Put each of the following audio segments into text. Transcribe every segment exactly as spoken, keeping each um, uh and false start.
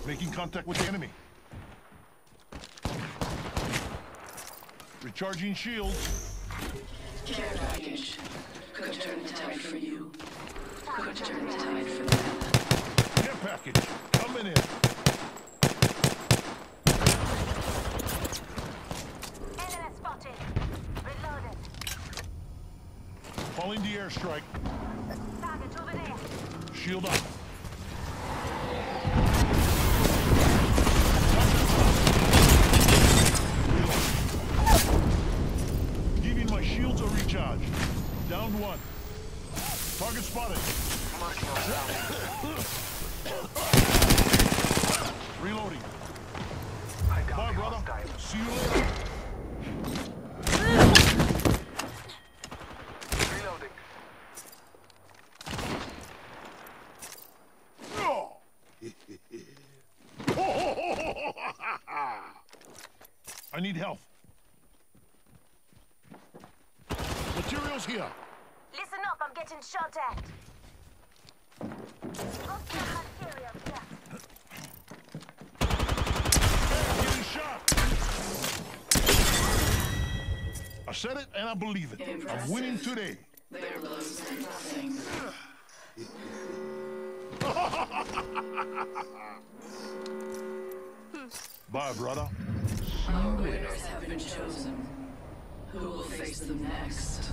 Making contact with the enemy. Recharging shields. Care package. Could turn the tide for you. Could turn the tide for them. Care package. Coming in. Enemy spotted. Reloaded. Calling the airstrike. Target over there. Shield up. Giving my shields a recharge. Downed one. Target spotted. Reloading. Bye, brother. See you later. Reloading. I need help. Materials here. Listen up, I'm getting shot at. Hostile material here. Getting shot. I said it and I believe it. I'm winning today. Their blows meant nothing. Bye, brother. Our winners have been chosen. Who will face them next?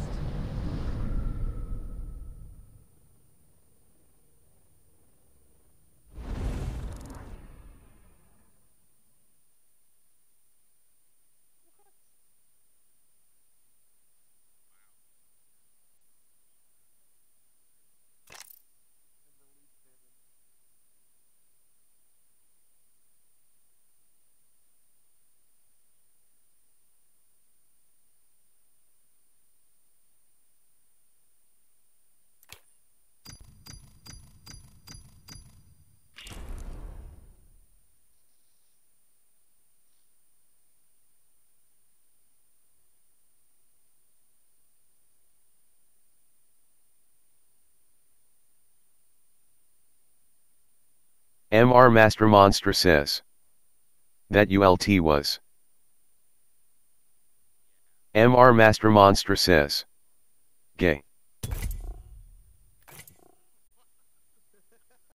M R Master Monster says that U L T was. M R Master Monster says gay.